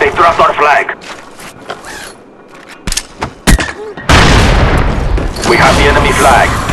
They've dropped our flag. We have the enemy flag.